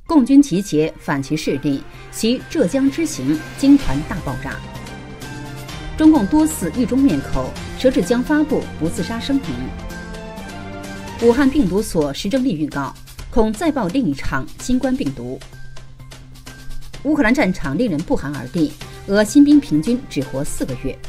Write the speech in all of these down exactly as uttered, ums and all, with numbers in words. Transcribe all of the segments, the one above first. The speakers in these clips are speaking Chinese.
共军集结反其势力，袭浙江之行经传大爆炸。中共多次狱中灭口，佘志江发布不自杀声明。武汉病毒所石正丽预告，恐再爆另一场新冠病毒。乌克兰战场令人不寒而栗，俄新兵平均只活四个月。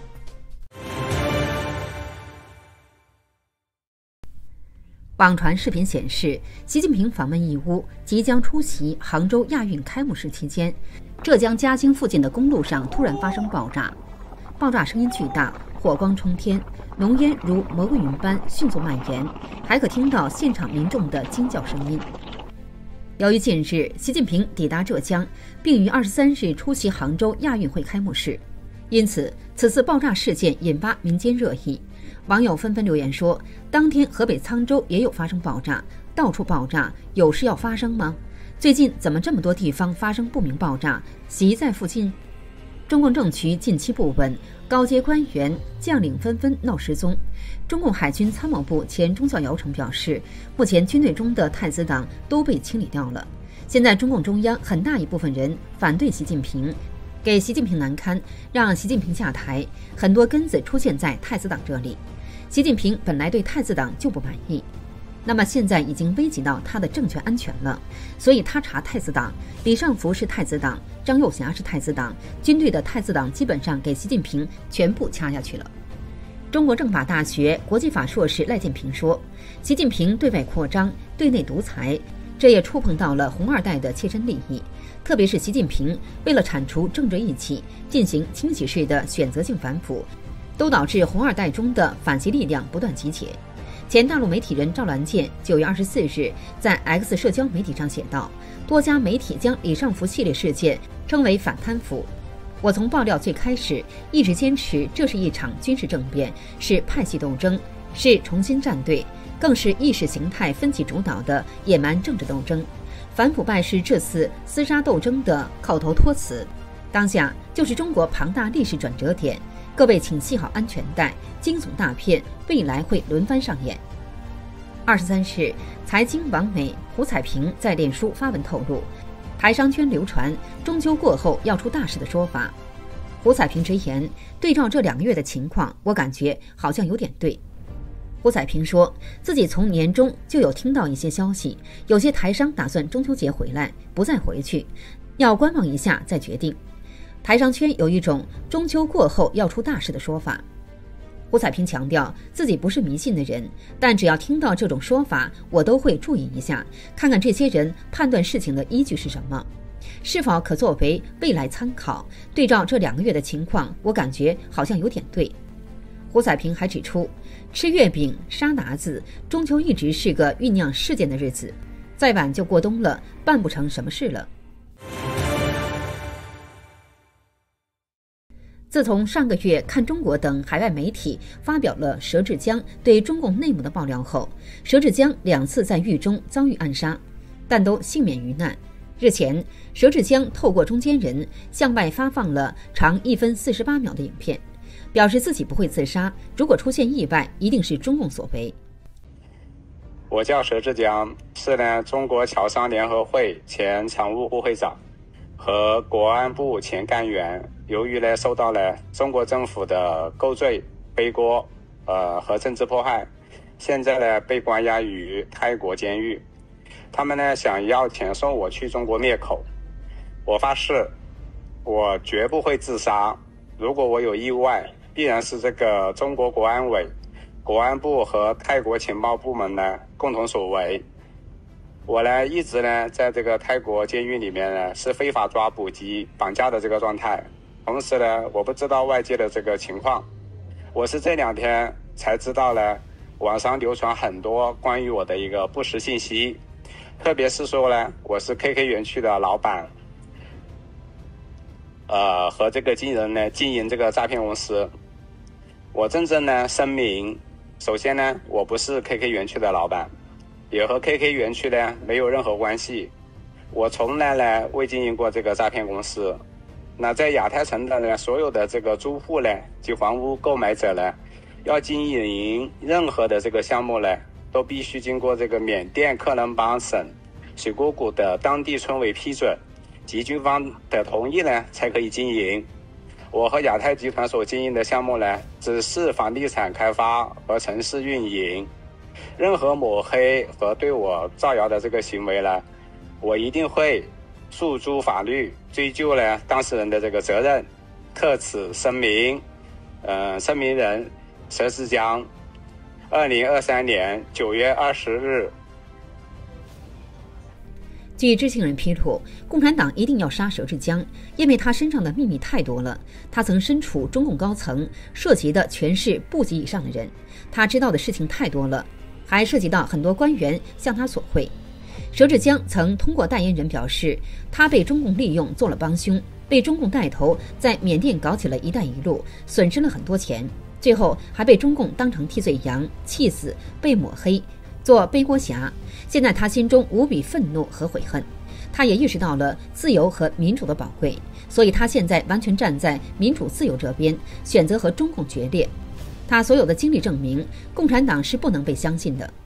网传视频显示，习近平访问义乌，即将出席杭州亚运开幕式期间，浙江嘉兴附近的公路上突然发生爆炸，爆炸声音巨大，火光冲天，浓烟如蘑菇云般迅速蔓延，还可听到现场民众的惊叫声音。由于近日习近平抵达浙江，并于二十三日出席杭州亚运会开幕式，因此此次爆炸事件引发民间热议。网友纷纷留言说，当天河北沧州也有发生爆炸，到处爆炸，有事要发生吗？最近怎么这么多地方发生不明爆炸？习在附近？中共政局近期不稳，高阶官员将领纷纷闹失踪。中共海军参谋部前中校姚成表示，目前军队中的太子党都被清理掉了。现在中共中央很大一部分人反对习近平，给习近平难堪，让习近平下台，很多根子出现在太子党这里。习近平本来对太子党就不满意，那么现在已经危及到他的政权安全了，所以他查太子党，李尚福是太子党，张又侠是太子党，军队的太子党基本上给习近平全部掐下去了。中国政法大学国际法硕士赖建平说，习近平对外扩张，对内独裁，这也触碰到了红二代的切身利益，特别是习近平为了铲除政治异己，进行清洗式的选择性反腐，都导致红二代中的反习力量不断集结。前大陆媒体人赵兰健九月二十四日在 X 社交媒体上写道，多家媒体将李尚福系列事件称为反贪腐。我从爆料最开始一直坚持，这是一场军事政变，是派系斗争，是重新站队，更是意识形态分歧主导的野蛮政治斗争。反腐败是这次厮杀斗争的口头托词，当下就是中国庞大历史转折点。各位请系好安全带，惊悚大片未来会轮番上演。二十三日，财经网美胡彩萍在脸书发文透露，台商圈流传中秋过后要出大事的说法。胡彩萍直言，对照这两个月的情况，我感觉好像有点对。胡彩萍说，自己从年中就有听到一些消息，有些台商打算中秋节回来，不再回去，要观望一下再决定。台商圈有一种中秋过后要出大事的说法。胡彩萍强调自己不是迷信的人，但只要听到这种说法，我都会注意一下，看看这些人判断事情的依据是什么，是否可作为未来参考。对照这两个月的情况，我感觉好像有点对。胡彩萍还指出，吃月饼、杀鞑子，中秋一直是个酝酿事件的日子，再晚就过冬了，办不成什么事了。自从上个月看中国等海外媒体发表了佘志江对中共内幕的爆料后，佘志江两次在狱中遭遇暗杀，但都幸免于难。日前，佘志江透过中间人向外发放了长一分四十八秒的影片，表示自己不会自杀，如果出现意外，一定是中共所为。 我叫佘志江，是呢中国侨商联合会前常务副会长和国安部前干员。由于呢受到了中国政府的构罪背锅呃和政治迫害，现在呢被关押于泰国监狱。他们呢想要遣送我去中国灭口，我发誓我绝不会自杀，如果我有意外，必然是这个中国国安委、国安部和泰国情报部门呢共同所为。我呢一直呢在这个泰国监狱里面呢是非法抓捕及绑架的这个状态，同时呢我不知道外界的这个情况，我是这两天才知道呢网上流传很多关于我的一个不实信息，特别是说呢我是 K K 园区的老板，呃和这个经人呢经营这个诈骗公司。我真正呢声明，首先呢我不是 K K 园区的老板，也和 K K 园区呢没有任何关系，我从来呢未经营过这个诈骗公司。那在亚太城的呢所有的这个租户呢及房屋购买者呢，要经营任何的这个项目呢，都必须经过这个缅甸克伦邦省水果谷的当地村委批准及军方的同意呢，才可以经营。我和亚太集团所经营的项目呢，只是房地产开发和城市运营。任何抹黑和对我造谣的这个行为呢，我一定会诉诸法律，追究呢当事人的这个责任。特此声明，呃，声明人佘志江，二零二三年九月二十日。 据知情人披露，共产党一定要杀佘志江，因为他身上的秘密太多了。他曾身处中共高层，涉及的全是部级以上的人，他知道的事情太多了，还涉及到很多官员向他索贿。佘志江曾通过代言人表示，他被中共利用做了帮凶，被中共带头在缅甸搞起了一带一路，损失了很多钱，最后还被中共当成替罪羊，气死，被抹黑，做背锅侠。现在他心中无比愤怒和悔恨，他也意识到了自由和民主的宝贵，所以他现在完全站在民主自由这边，选择和中共决裂。他所有的经历证明，共产党是不能被相信的。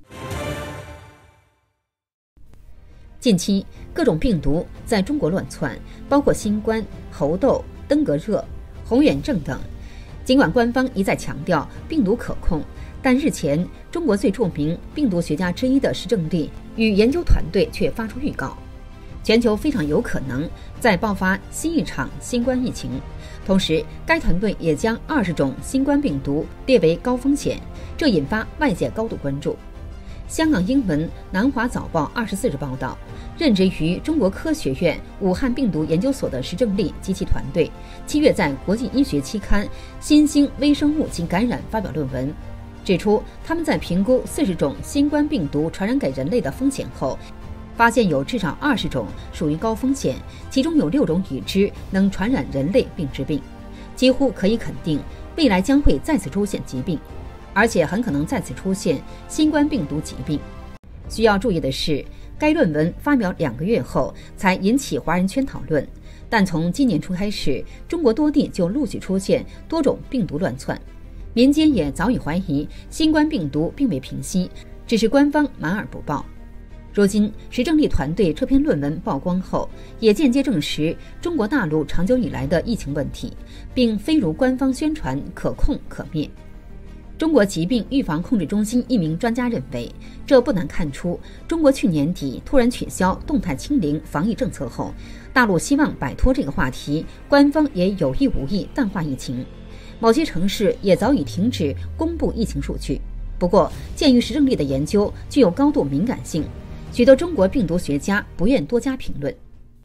近期各种病毒在中国乱窜，包括新冠、猴痘、登革热、红眼症等。尽管官方一再强调病毒可控，但日前中国最著名病毒学家之一的石正丽与研究团队却发出预告，全球非常有可能再爆发新一场新冠疫情。同时，该团队也将二十种新冠病毒列为高风险，这引发外界高度关注。香港英文南华早报二十四日报道，任职于中国科学院武汉病毒研究所的石正丽及其团队，七月在国际医学期刊《新兴微生物及感染》发表论文，指出他们在评估四十种新冠病毒传染给人类的风险后，发现有至少二十种属于高风险，其中有六种已知能传染人类并致病，几乎可以肯定未来将会再次出现疾病，而且很可能再次出现新冠病毒疾病。需要注意的是，该论文发表两个月后才引起华人圈讨论，但从今年初开始，中国多地就陆续出现多种病毒乱窜，民间也早已怀疑新冠病毒并未平息，只是官方瞒而不报。如今，石正丽团队这篇论文曝光后，也间接证实中国大陆长久以来的疫情问题，并非如官方宣传可控可灭。中国疾病预防控制中心一名专家认为，这不难看出，中国去年底突然取消动态清零防疫政策后，大陆希望摆脱这个话题，官方也有意无意淡化疫情。某些城市也早已停止公布疫情数据。不过，鉴于石正丽的研究具有高度敏感性，许多中国病毒学家不愿多加评论。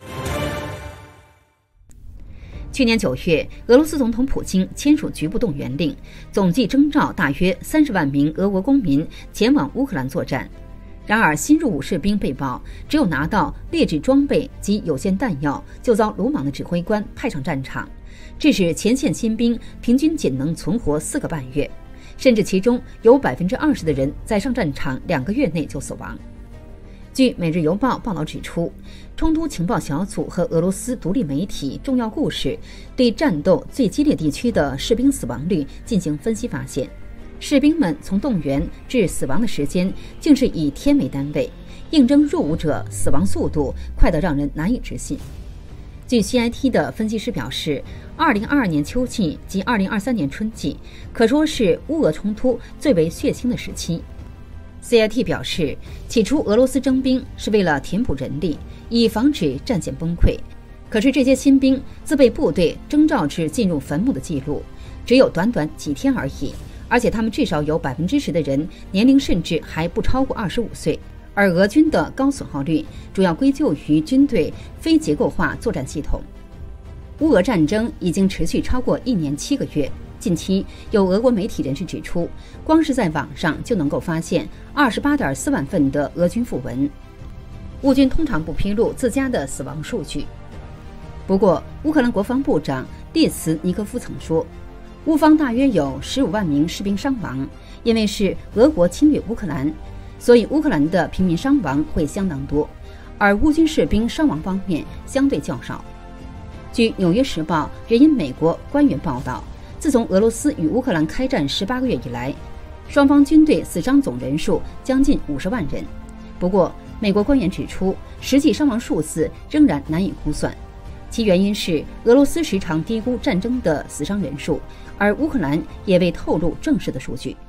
去年九月，俄罗斯总统普京签署局部动员令，总计征召大约三十万名俄国公民前往乌克兰作战。然而，新入伍士兵被曝只有拿到劣质装备及有限弹药，就遭鲁莽的指挥官派上战场，致使前线新兵平均仅能存活四个半月，甚至其中有百分之二十的人在上战场两个月内就死亡。据《每日邮报》报道指出，冲突情报小组和俄罗斯独立媒体重要故事对战斗最激烈地区的士兵死亡率进行分析，发现士兵们从动员至死亡的时间竟是以天为单位，应征入伍者死亡速度快得让人难以置信。据 C I T 的分析师表示，二零二二年秋季及二零二三年春季可说是乌俄冲突最为血腥的时期。C I T 表示，起初俄罗斯征兵是为了填补人力，以防止战线崩溃。可是这些新兵自被部队征召至进入坟墓的记录，只有短短几天而已，而且他们至少有百分之十的人年龄甚至还不超过二十五岁。而俄军的高损耗率主要归咎于军队非结构化作战系统。乌俄战争已经持续超过一年七个月。近期有俄国媒体人士指出，光是在网上就能够发现二十八点四万份的俄军讣文。乌军通常不披露自家的死亡数据。不过，乌克兰国防部长列茨尼科夫曾说，乌方大约有十五万名士兵伤亡，因为是俄国侵略乌克兰，所以乌克兰的平民伤亡会相当多，而乌军士兵伤亡方面相对较少。据《纽约时报》援引美国官员报道，自从俄罗斯与乌克兰开战十八个月以来，双方军队死伤总人数将近五十万人。不过， 美国官员指出，实际伤亡数字仍然难以估算，其原因是俄罗斯时常低估战争的死伤人数，而乌克兰也未透露正式的数据。